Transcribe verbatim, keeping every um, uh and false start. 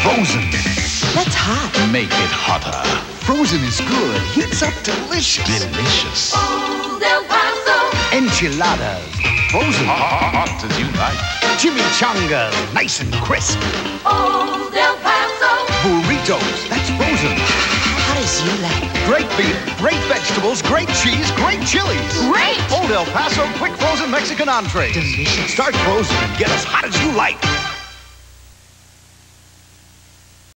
Frozen. That's hot. Make it hotter. Frozen is good. Heats up delicious. Delicious. Old El Paso. Enchiladas. Frozen. Hot as you like. Chimichangas. Nice and crisp. Old El Paso. Burritos. That's frozen. Hot as you like. Great beer, great vegetables, great cheese, great chilies. Great. Old El Paso quick frozen Mexican entree. Delicious. Start frozen and get as hot as you like.